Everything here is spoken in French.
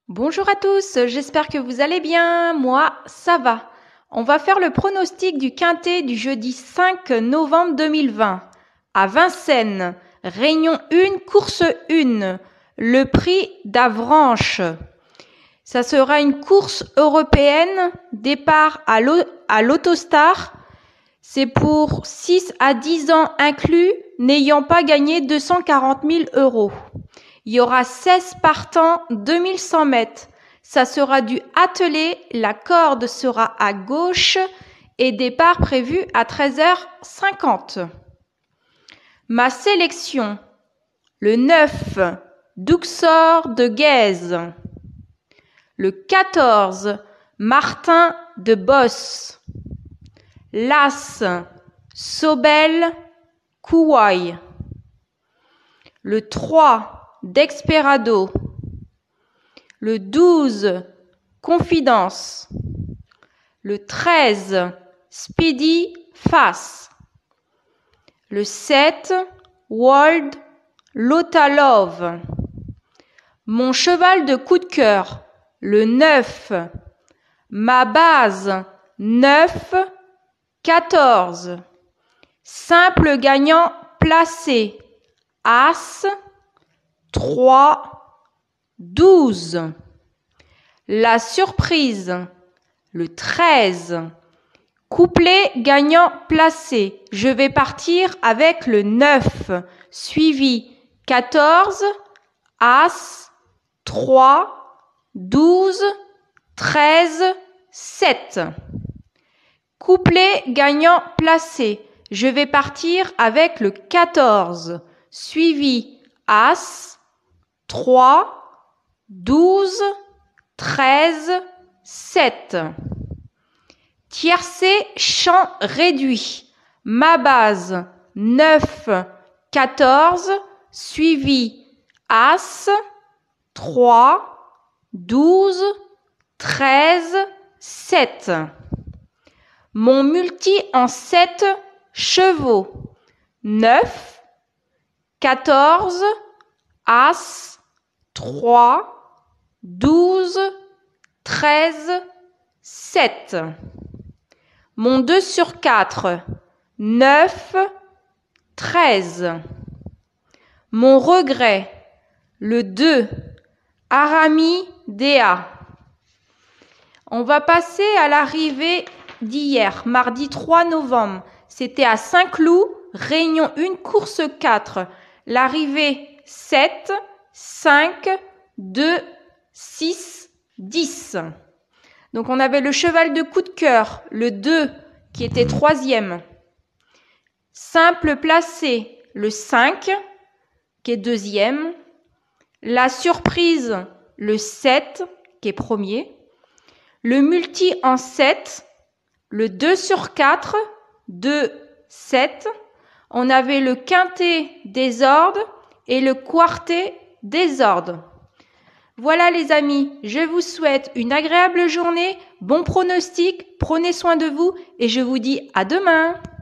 Bonjour à tous, j'espère que vous allez bien. Moi, ça va. On va faire le pronostic du quintet du jeudi 5 novembre 2020. À Vincennes, Réunion 1, course 1, le prix d'Avranches. Ça sera une course européenne, départ à l'Autostar. C'est pour 6 à 10 ans inclus, n'ayant pas gagné 240 000 €. Il y aura 16 partants, 2100 mètres. Ça sera du attelé, la corde sera à gauche et départ prévu à 13h50. Ma sélection, le 9, Duxor de Guèze. Le 14, Martin de Bosse. L'As, Sobel, Kouaï. Le 3, Desperado. Le 12, Confidence. Le 13, Speedy Fast. Le 7, World Lotalove. Mon cheval de coup de cœur, le 9, ma base 9, 14. Simple gagnant placé, As, 3, 12. La surprise, le 13. Couplet gagnant placé. Je vais partir avec le 9, suivi 14, As, 3, 12, 13, 7. Couplet gagnant placé. Je vais partir avec le 14, suivi As, 3, 12, 13, 7. Tiercé chant réduit. Ma base 9, 14, suivi As, 3, 12, 13, 7. Mon multi en 7 chevaux. 9, 14, As, 3, 12, 13, 7. Mon 2 sur 4, 9, 13. Mon regret, le 2, Arami Dea. On va passer à l'arrivée d'hier, mardi 3 novembre. C'était à Saint-Cloud, Réunion 1, course 4. L'arrivée 7, 5, 2, 6, 10. Donc on avait le cheval de coup de cœur, le 2, qui était 3e. Simple placé, le 5, qui est 2e. La surprise, le 7, qui est 1er. Le multi en 7, le 2 sur 4, 2, 7. On avait le quintet désordre et le quartet désordre. Voilà les amis, je vous souhaite une agréable journée, bon pronostic, prenez soin de vous et je vous dis à demain.